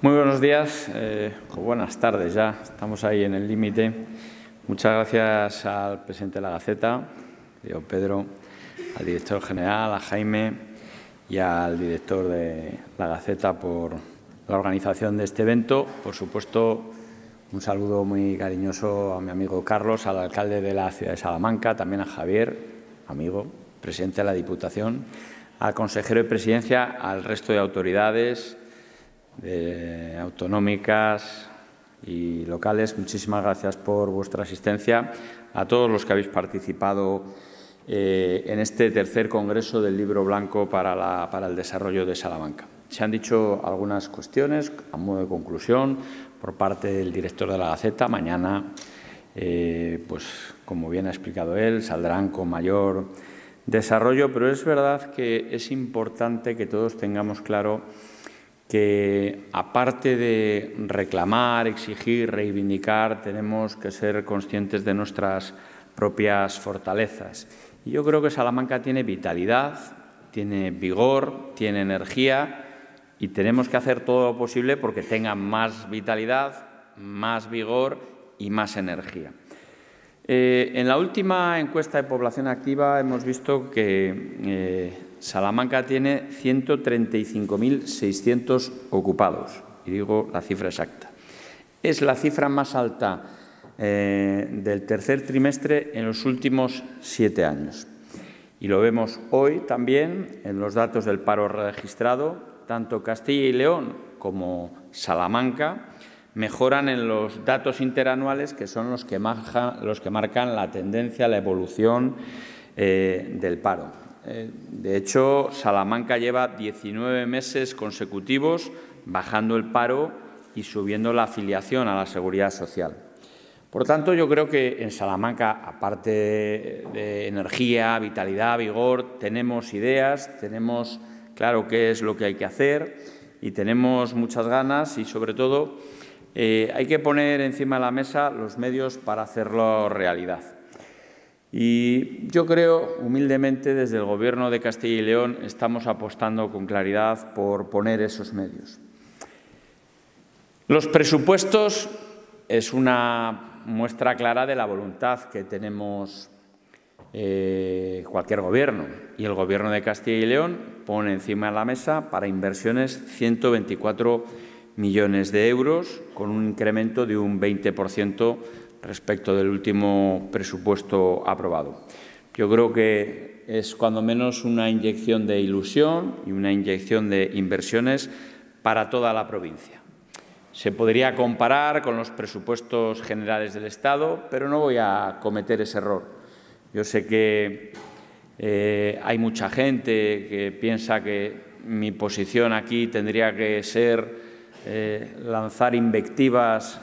Muy buenos días, o buenas tardes ya, estamos ahí en el límite. Muchas gracias al presidente de la Gaceta, a Pedro, al director general, a Jaime y al director de la Gaceta por la organización de este evento. Por supuesto, un saludo muy cariñoso a mi amigo Carlos, al alcalde de la ciudad de Salamanca, también a Javier, amigo, presidente de la Diputación, al consejero de Presidencia, al resto de autoridades autonómicas y locales. Muchísimas gracias por vuestra asistencia, a todos los que habéis participado en este tercer Congreso del Libro Blanco para el Desarrollo de Salamanca. Se han dicho algunas cuestiones a modo de conclusión por parte del director de la Gaceta. Mañana, pues como bien ha explicado él, saldrán con mayor desarrollo, pero es verdad que es importante que todos tengamos claro que, aparte de reclamar, exigir, reivindicar, tenemos que ser conscientes de nuestras propias fortalezas. Y yo creo que Salamanca tiene vitalidad, tiene vigor, tiene energía y tenemos que hacer todo lo posible porque tenga más vitalidad, más vigor y más energía. En la última encuesta de población activa hemos visto que Salamanca tiene 135.600 ocupados, y digo la cifra exacta. Es la cifra más alta del tercer trimestre en los últimos 7 años. Y lo vemos hoy también en los datos del paro registrado. Tanto Castilla y León como Salamanca mejoran en los datos interanuales, que son los que marcan la tendencia, la evolución del paro. De hecho, Salamanca lleva 19 meses consecutivos bajando el paro y subiendo la afiliación a la Seguridad Social. Por tanto, yo creo que en Salamanca, aparte de energía, vitalidad, vigor, tenemos ideas, tenemos claro qué es lo que hay que hacer y tenemos muchas ganas y, sobre todo, hay que poner encima de la mesa los medios para hacerlo realidad. Y yo creo, humildemente, desde el Gobierno de Castilla y León estamos apostando con claridad por poner esos medios. Los presupuestos es una muestra clara de la voluntad que tenemos cualquier gobierno, y el Gobierno de Castilla y León pone encima de la mesa para inversiones 124 millones de euros, con un incremento de un 20% respecto del último presupuesto aprobado. Yo creo que es cuando menos una inyección de ilusión y una inyección de inversiones para toda la provincia. Se podría comparar con los presupuestos generales del Estado, pero no voy a cometer ese error. Yo sé que hay mucha gente que piensa que mi posición aquí tendría que ser lanzar invectivas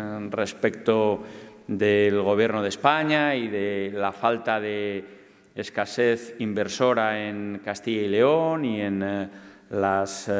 respecto del Gobierno de España y de la falta de escasez inversora en Castilla y León y en las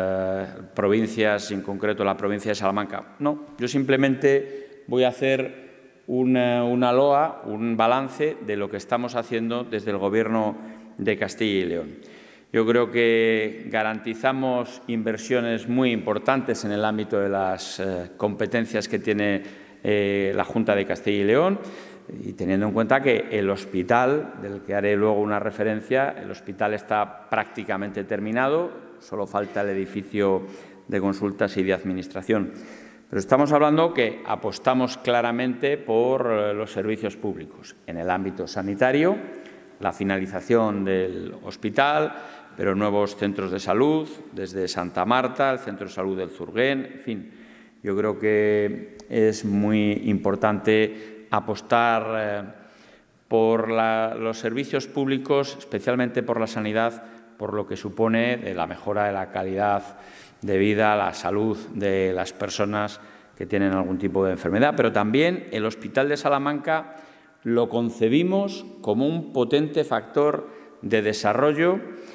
provincias, en concreto la provincia de Salamanca. No, yo simplemente voy a hacer una loa, un balance de lo que estamos haciendo desde el Gobierno de Castilla y León. Yo creo que garantizamos inversiones muy importantes en el ámbito de las competencias que tiene la Junta de Castilla y León, y teniendo en cuenta que el hospital, del que haré luego una referencia, el hospital está prácticamente terminado, solo falta el edificio de consultas y de administración. Pero estamos hablando que apostamos claramente por los servicios públicos en el ámbito sanitario, la finalización del hospital, pero nuevos centros de salud, desde Santa Marta, el Centro de Salud del Zurguén, en fin. Yo creo que es muy importante apostar por los servicios públicos, especialmente por la sanidad, por lo que supone de la mejora de la calidad de vida, la salud de las personas que tienen algún tipo de enfermedad. Pero también el Hospital de Salamanca lo concebimos como un potente factor de desarrollo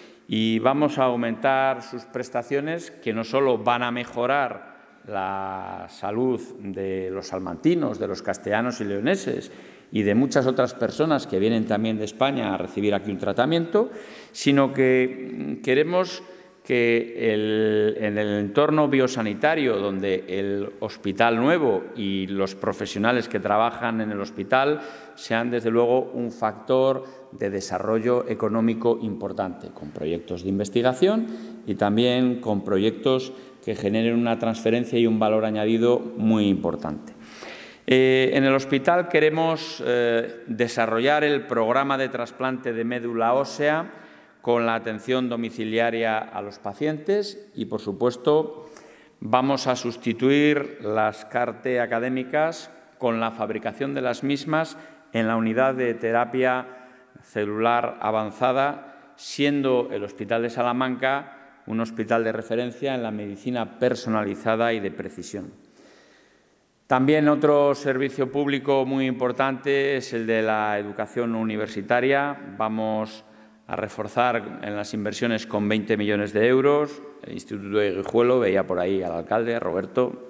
y vamos a aumentar sus prestaciones, que no solo van a mejorar la salud de los salmantinos, de los castellanos y leoneses y de muchas otras personas que vienen también de España a recibir aquí un tratamiento, sino que queremos que en el entorno biosanitario, donde el hospital nuevo y los profesionales que trabajan en el hospital sean, desde luego, un factor de desarrollo económico importante, con proyectos de investigación y también con proyectos que generen una transferencia y un valor añadido muy importante. En el hospital queremos desarrollar el programa de trasplante de médula ósea con la atención domiciliaria a los pacientes y, por supuesto, vamos a sustituir las CAR-T académicas con la fabricación de las mismas en la unidad de terapia celular avanzada, siendo el Hospital de Salamanca un hospital de referencia en la medicina personalizada y de precisión. También otro servicio público muy importante es el de la educación universitaria. Vamos a reforzar en las inversiones con 20 millones de euros. El Instituto de Guijuelo, veía por ahí al alcalde, Roberto.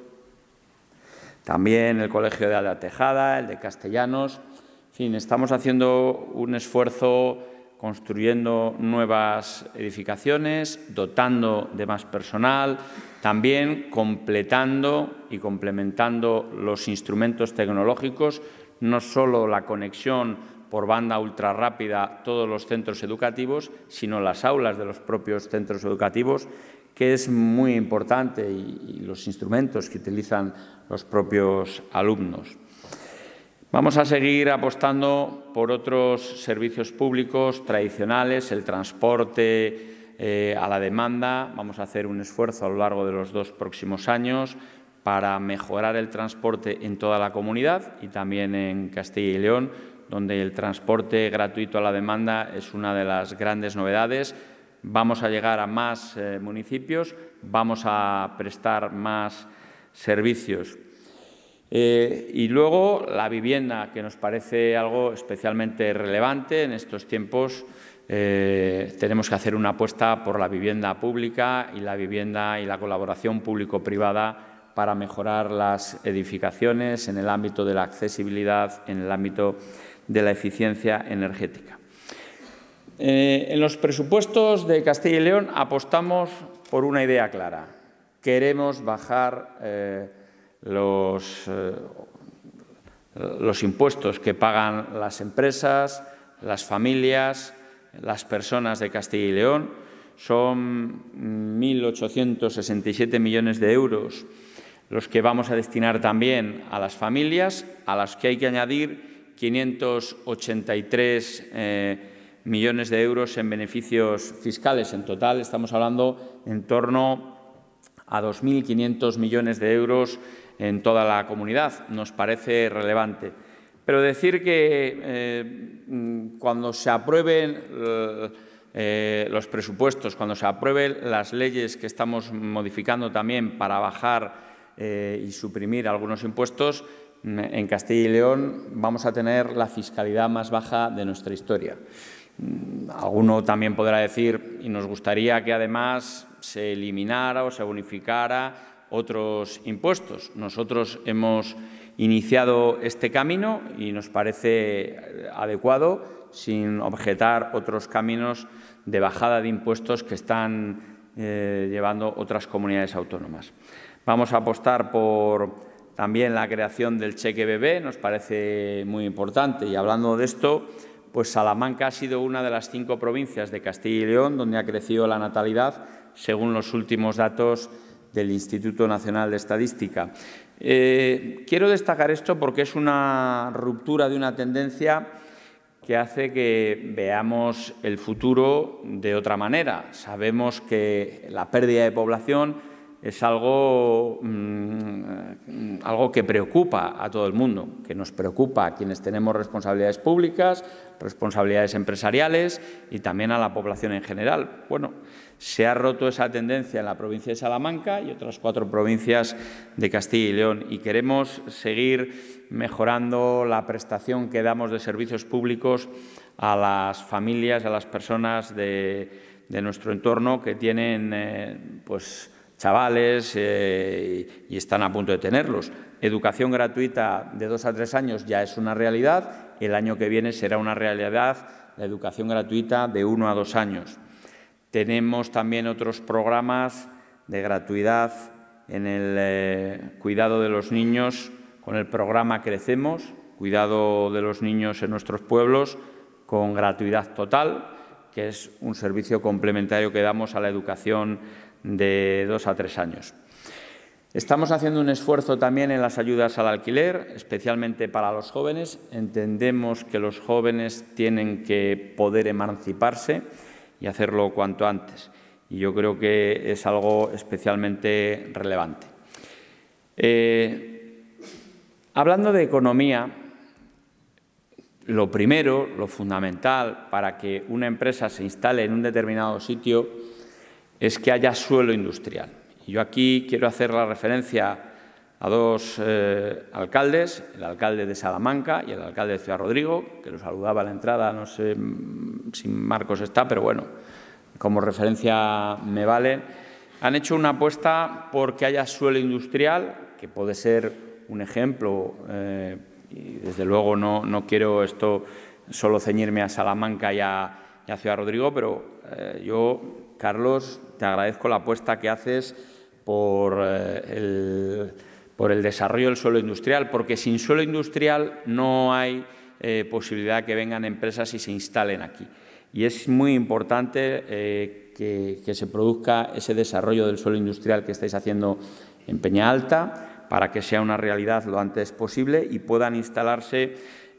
También el Colegio de Alda Tejada, el de Castellanos. En fin, estamos haciendo un esfuerzo construyendo nuevas edificaciones, dotando de más personal, también completando y complementando los instrumentos tecnológicos, no solo la conexión por banda ultra rápida a todos los centros educativos, sino las aulas de los propios centros educativos, que es muy importante, y los instrumentos que utilizan los propios alumnos. Vamos a seguir apostando por otros servicios públicos tradicionales, el transporte a la demanda. Vamos a hacer un esfuerzo a lo largo de los 2 próximos años para mejorar el transporte en toda la comunidad y también en Castilla y León, donde el transporte gratuito a la demanda es una de las grandes novedades. Vamos a llegar a más municipios, vamos a prestar más servicios. Y luego la vivienda, que nos parece algo especialmente relevante en estos tiempos. Tenemos que hacer una apuesta por la vivienda pública y la vivienda y la colaboración público-privada para mejorar las edificaciones en el ámbito de la accesibilidad, en el ámbito de la eficiencia energética. En los presupuestos de Castilla y León apostamos por una idea clara. Queremos bajar los impuestos que pagan las empresas, las familias, las personas de Castilla y León. Son 1.867 millones de euros los que vamos a destinar también a las familias, a las que hay que añadir 583 millones de euros en beneficios fiscales. En total estamos hablando en torno a 2.500 millones de euros en toda la comunidad. Nos parece relevante. Pero decir que cuando se aprueben los presupuestos, cuando se aprueben las leyes que estamos modificando también para bajar y suprimir algunos impuestos, en Castilla y León vamos a tener la fiscalidad más baja de nuestra historia. Alguno también podrá decir, y nos gustaría que además se eliminara o se bonificara otros impuestos. Nosotros hemos iniciado este camino y nos parece adecuado, sin objetar otros caminos de bajada de impuestos que están llevando otras comunidades autónomas. Vamos a apostar por también la creación del cheque bebé, nos parece muy importante. Y hablando de esto, pues Salamanca ha sido una de las 5 provincias de Castilla y León donde ha crecido la natalidad, según los últimos datos del Instituto Nacional de Estadística. Quiero destacar esto porque es una ruptura de una tendencia que hace que veamos el futuro de otra manera. Sabemos que la pérdida de población es algo que preocupa a todo el mundo, que nos preocupa a quienes tenemos responsabilidades públicas, responsabilidades empresariales y también a la población en general. Bueno, se ha roto esa tendencia en la provincia de Salamanca y otras 4 provincias de Castilla y León, y queremos seguir mejorando la prestación que damos de servicios públicos a las familias, a las personas de nuestro entorno que tienen chavales y están a punto de tenerlos. Educación gratuita de 2 a 3 años ya es una realidad. El año que viene será una realidad la educación gratuita de 1 a 2 años. Tenemos también otros programas de gratuidad en el cuidado de los niños con el programa Crecemos, cuidado de los niños en nuestros pueblos con gratuidad total, que es un servicio complementario que damos a la educación de 2 a 3 años. Estamos haciendo un esfuerzo también en las ayudas al alquiler, especialmente para los jóvenes. Entendemos que los jóvenes tienen que poder emanciparse y hacerlo cuanto antes. Y yo creo que es algo especialmente relevante. Hablando de economía, lo primero, lo fundamental para que una empresa se instale en un determinado sitio es que haya suelo industrial. Y yo aquí quiero hacer la referencia a 2 alcaldes, el alcalde de Salamanca y el alcalde de Ciudad Rodrigo, que lo saludaba a la entrada, no sé si Marcos está, pero bueno, como referencia me vale. Han hecho una apuesta porque haya suelo industrial, que puede ser un ejemplo, y desde luego no quiero esto solo ceñirme a Salamanca y a Ciudad Rodrigo, pero yo, Carlos, te agradezco la apuesta que haces por el desarrollo del suelo industrial, porque sin suelo industrial no hay posibilidad que vengan empresas y se instalen aquí. Y es muy importante que se produzca ese desarrollo del suelo industrial que estáis haciendo en Peña Alta para que sea una realidad lo antes posible y puedan instalarse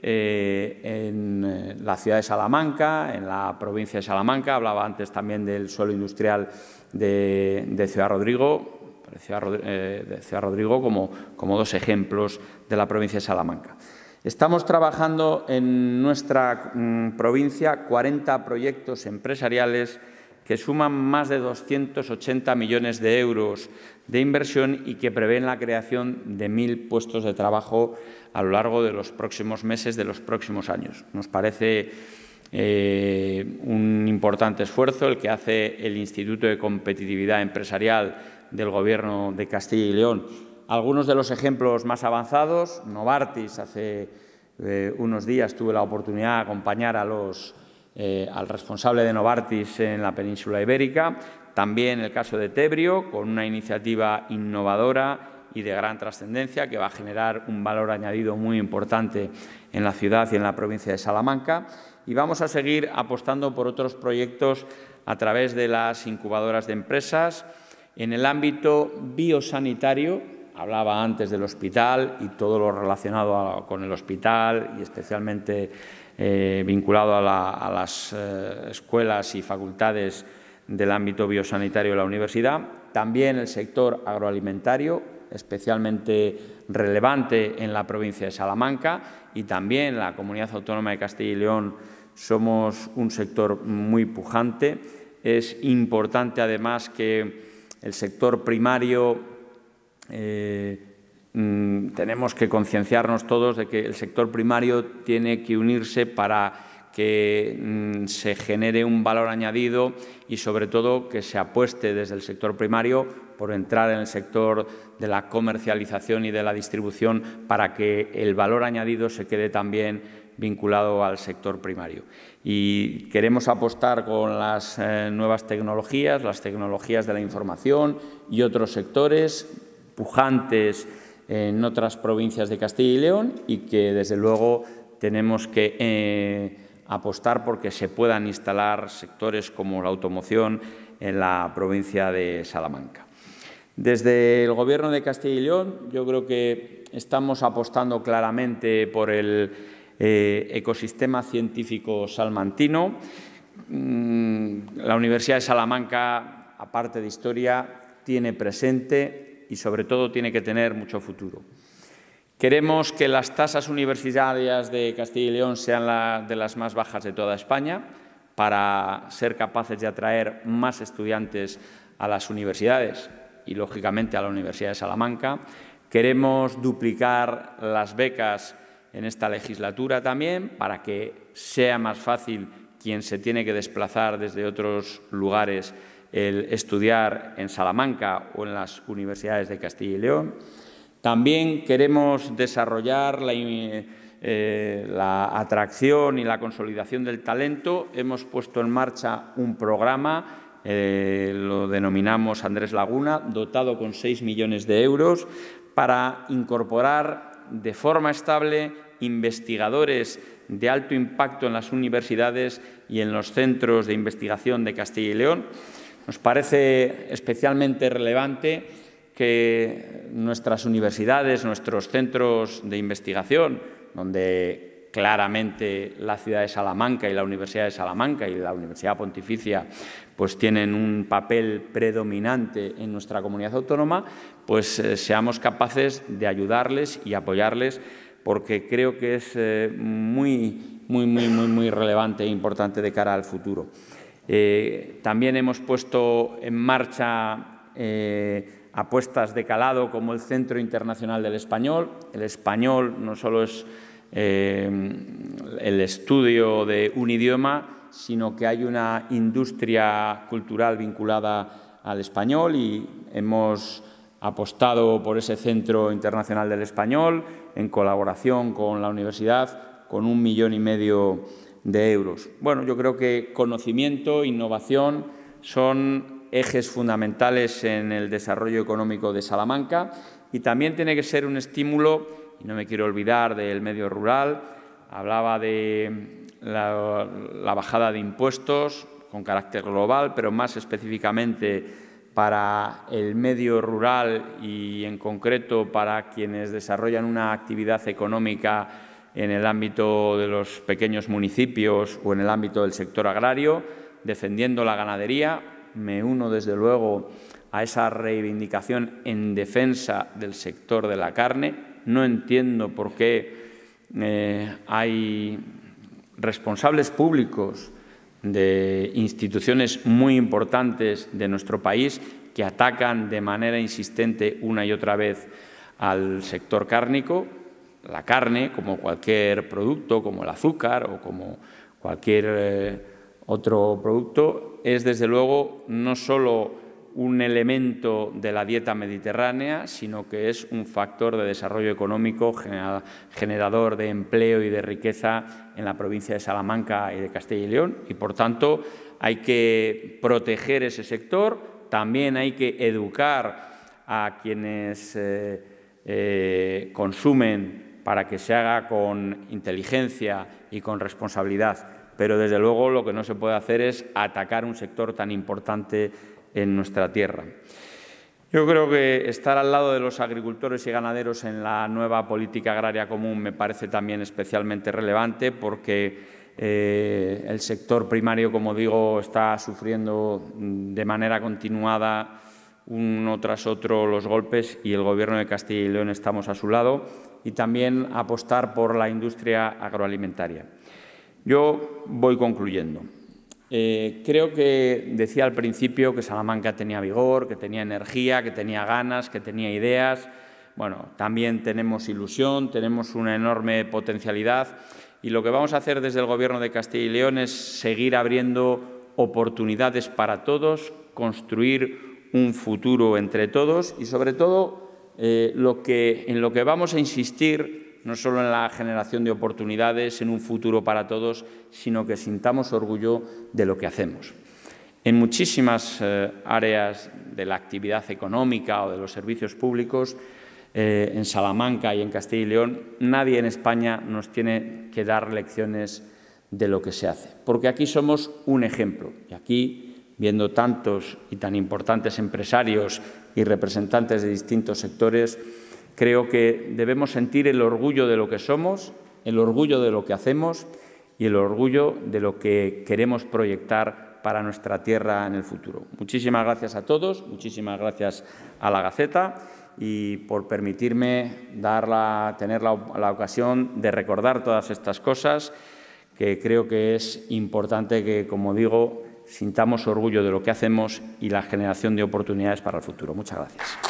en la ciudad de Salamanca, en la provincia de Salamanca. Hablaba antes también del suelo industrial de Ciudad Rodrigo, como 2 ejemplos de la provincia de Salamanca. Estamos trabajando en nuestra provincia 40 proyectos empresariales que suman más de 280 millones de euros de inversión y que prevén la creación de 1.000 puestos de trabajo a lo largo de los próximos meses, de los próximos años. Nos parece un importante esfuerzo el que hace el Instituto de Competitividad Empresarial del Gobierno de Castilla y León. Algunos de los ejemplos más avanzados, Novartis, hace unos días tuve la oportunidad de acompañar al responsable de Novartis en la península ibérica, también el caso de Tebrio, con una iniciativa innovadora y de gran trascendencia que va a generar un valor añadido muy importante en la ciudad y en la provincia de Salamanca. Y vamos a seguir apostando por otros proyectos a través de las incubadoras de empresas. En el ámbito biosanitario, hablaba antes del hospital y todo lo relacionado con el hospital y especialmente vinculado a las escuelas y facultades del ámbito biosanitario de la universidad. También el sector agroalimentario, especialmente relevante en la provincia de Salamanca, y también la Comunidad Autónoma de Castilla y León somos un sector muy pujante. Es importante, además, que el sector primario, tenemos que concienciarnos todos de que el sector primario tiene que unirse para que se genere un valor añadido y, sobre todo, que se apueste desde el sector primario por entrar en el sector de la comercialización y de la distribución para que el valor añadido se quede también vinculado al sector primario. Y queremos apostar con las nuevas tecnologías, las tecnologías de la información y otros sectores pujantes en otras provincias de Castilla y León y que, desde luego, tenemos que apostar porque se puedan instalar sectores como la automoción en la provincia de Salamanca. Desde el Gobierno de Castilla y León, yo creo que estamos apostando claramente por el ecosistema científico salmantino. La Universidad de Salamanca, aparte de historia, tiene presente y, sobre todo, tiene que tener mucho futuro. Queremos que las tasas universitarias de Castilla y León sean de las más bajas de toda España para ser capaces de atraer más estudiantes a las universidades y, lógicamente, a la Universidad de Salamanca. Queremos duplicar las becas en esta legislatura también para que sea más fácil quien se tiene que desplazar desde otros lugares el estudiar en Salamanca o en las universidades de Castilla y León. También queremos desarrollar la atracción y la consolidación del talento. Hemos puesto en marcha un programa lo denominamos Andrés Laguna, dotado con 6 millones de euros para incorporar de forma estable investigadores de alto impacto en las universidades y en los centros de investigación de Castilla y León. Nos parece especialmente relevante que nuestras universidades, nuestros centros de investigación, donde claramente la ciudad de Salamanca y la Universidad de Salamanca y la Universidad Pontificia pues tienen un papel predominante en nuestra comunidad autónoma, pues seamos capaces de ayudarles y apoyarles, porque creo que es muy relevante e importante de cara al futuro. También hemos puesto en marcha apuestas de calado como el Centro Internacional del Español. El español no solo es el estudio de un idioma, sino que hay una industria cultural vinculada al español y hemos apostado por ese Centro Internacional del Español en colaboración con la universidad con 1,5 millones de euros. Bueno, yo creo que conocimiento e innovación son ejes fundamentales en el desarrollo económico de Salamanca y también tiene que ser un estímulo, y no me quiero olvidar del medio rural. Hablaba de la bajada de impuestos con carácter global, pero más específicamente para el medio rural y, en concreto, para quienes desarrollan una actividad económica en el ámbito de los pequeños municipios o en el ámbito del sector agrario, defendiendo la ganadería. Me uno, desde luego, a esa reivindicación en defensa del sector de la carne. No entiendo por qué hay responsables públicos de instituciones muy importantes de nuestro país que atacan de manera insistente una y otra vez al sector cárnico. La carne, como cualquier producto, como el azúcar o como cualquier otro producto, es desde luego no solo un elemento de la dieta mediterránea, sino que es un factor de desarrollo económico, generador de empleo y de riqueza en la provincia de Salamanca y de Castilla y León. Y, por tanto, hay que proteger ese sector. También hay que educar a quienes consumen para que se haga con inteligencia y con responsabilidad. Pero, desde luego, lo que no se puede hacer es atacar un sector tan importante en nuestra tierra. Yo creo que estar al lado de los agricultores y ganaderos en la nueva política agraria común me parece también especialmente relevante, porque el sector primario, como digo, está sufriendo de manera continuada uno tras otro los golpes, y el Gobierno de Castilla y León estamos a su lado, y también apostar por la industria agroalimentaria. Yo voy concluyendo. Creo que decía al principio que Salamanca tenía vigor, que tenía energía, que tenía ganas, que tenía ideas. Bueno, también tenemos ilusión, tenemos una enorme potencialidad, y lo que vamos a hacer desde el Gobierno de Castilla y León es seguir abriendo oportunidades para todos, construir un futuro entre todos y, sobre todo, en lo que vamos a insistir, no solo en la generación de oportunidades, en un futuro para todos, sino que sintamos orgullo de lo que hacemos. En muchísimas áreas de la actividad económica o de los servicios públicos, en Salamanca y en Castilla y León, nadie en España nos tiene que dar lecciones de lo que se hace, porque aquí somos un ejemplo. Y aquí, viendo tantos y tan importantes empresarios y representantes de distintos sectores, creo que debemos sentir el orgullo de lo que somos, el orgullo de lo que hacemos y el orgullo de lo que queremos proyectar para nuestra tierra en el futuro. Muchísimas gracias a todos, muchísimas gracias a la Gaceta, y por permitirme tener la ocasión de recordar todas estas cosas, que creo que es importante que, como digo, sintamos orgullo de lo que hacemos y la generación de oportunidades para el futuro. Muchas gracias.